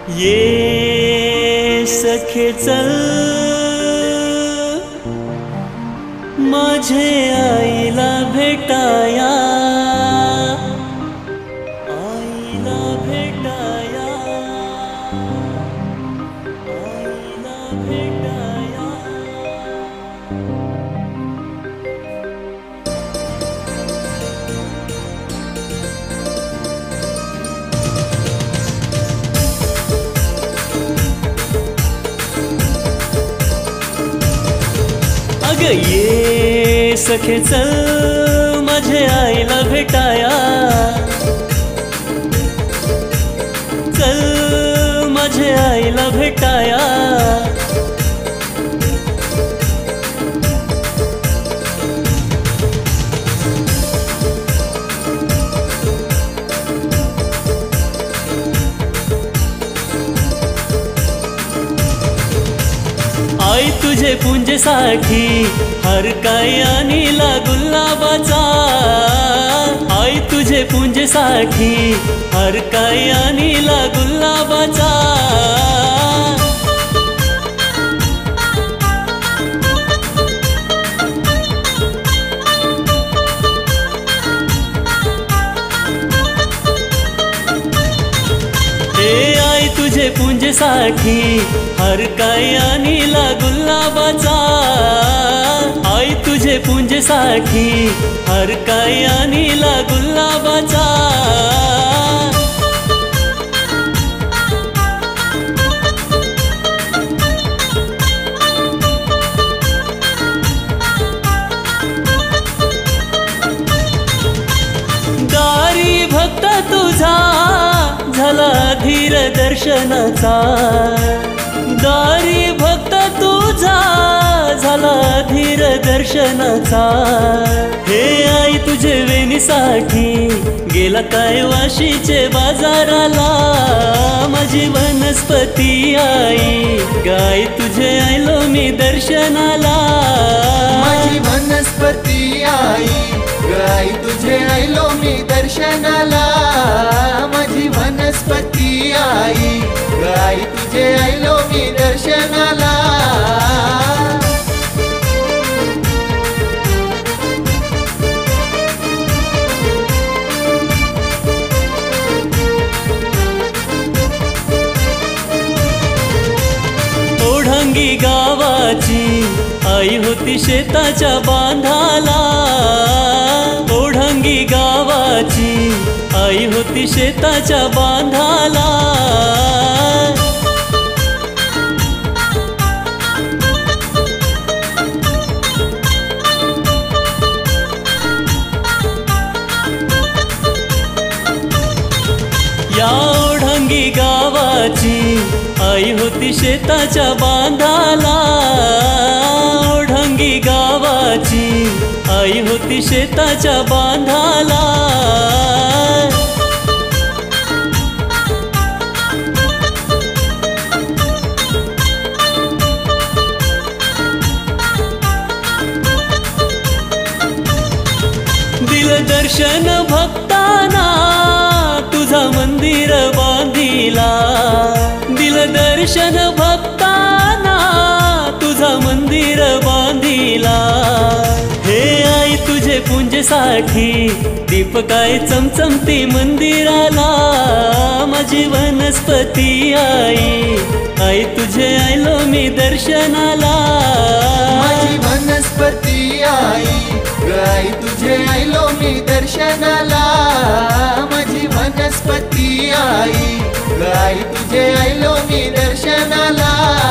ये सखे चल माझे आईला भेटाया, आईला भेटाया, आईला भेटाया। अग ये सखे चल माझे आईला भेटाया, चल माझे आईला भेटाया। आई तुझे पुंजेसाठी हर काय आणीला गुलाबाचा, आई तुझे पुंजेसाठी हर काय आणीला गुलाबाचा। हे आई तुझे पुंजेसाठी हर काय आणीला गुलाबाचा, आई तुझे पुंजेसाठी हर काय आणीला गुलाबाचा। दारी भक्त तुझा झाला धीर दर्शनाचा, दारी भक्त तुझा झाला धीर दर्शनाचा। हे आई तुझे वेणीसाठी गेला काय वाशीचे बाजाराला, माझी वनस्पती आई गाय तुझे आयलो मी दर्शनाला, माझी वनस्पती आई गाय तुझे आयलो मी दर्शनाला, माझी वनस्पती आई गाय तुझे आयलो मी दर्शनाला। ओढंगी गावाची आई होती शेताच्या बांधाला, ओढंगी गावाची आई होती शेताच्या बांधाला। या ओढंगी गावाची आई होती शेताच्या बांधाला, ओढंगी गावाची आई होती शेताच्या बांधाला। दिल दर्शन भक्ताना तुझा मंदिर बांधिला, दिल दर्शन भक्ताना तुझा मंदिर बांधिला। हे आई तुझे पुंजेसाठी दीप काय चमचमती मंदिराला, माझी वनस्पती आई आई तुझे आयलो मी दर्शनाला, माझी वनस्पती आई गाय तुझे आयलो मी दर्शनाला, माझी वनस्पती आई गाय तुझे आयलो मी दर्शनाला।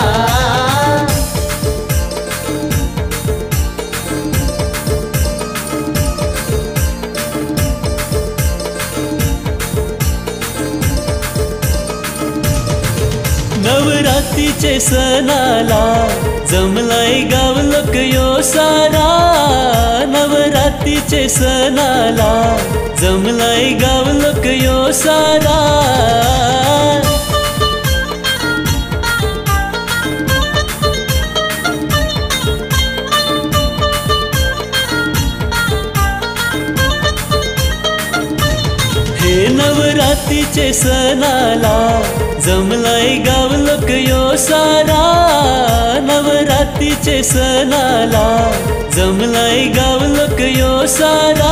नवरात्रीचे सणाला जमलाय गाव लोक यो सारा, नवरात्रीचे सणाला जमलाय गाव लोक यो सारा। हे नवरात्रीचे सणाला जमलाय गाव लोक यो सारा नवरात्रीचे सणाला जमलाय गाव लोक यो सारा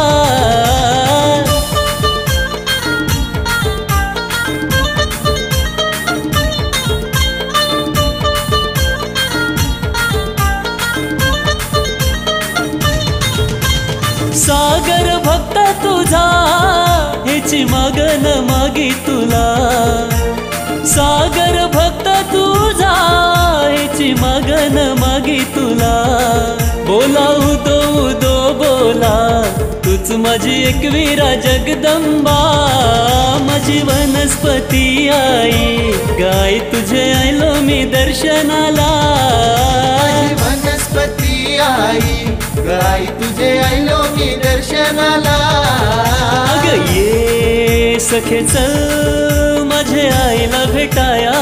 सागर भक्ता तुझा हेची मागन मागी तुला सागर भक्ता तुझा हेची मागन मागी तुला बोलाऊ दो बोला तूच माझी एकवीरा जगदंबा माझी वनस्पती आई गाय तुझे आयलो मी दर्शनाला वनस्पती आई गाय तुझे आयलो मी दर्शनाला अग ये सखे चल माझे आईला भेटाया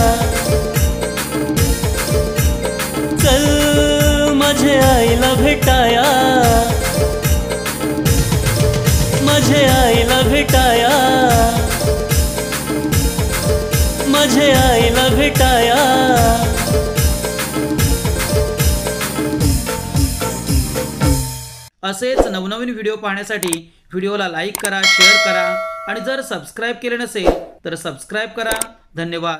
चल माझे आईला भेटाया माझे आईला भेटाया माझे आईला भेटाया असेच नवनवीन व्हिडिओ पाहण्यासाठी व्हिडिओला लाईक करा शेअर करा आणि जर सबस्क्राईब केले नसेल तर सबस्क्राईब करा धन्यवाद।